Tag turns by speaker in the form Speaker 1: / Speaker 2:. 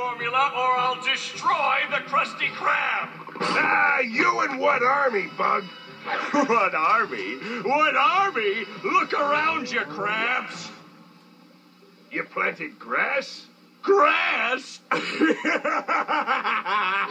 Speaker 1: formula or I'll destroy the Krusty Krab.
Speaker 2: Ah, you and what army, Bug?
Speaker 1: What army? What army? Look around you, crabs.
Speaker 2: You planted grass?
Speaker 1: Grass?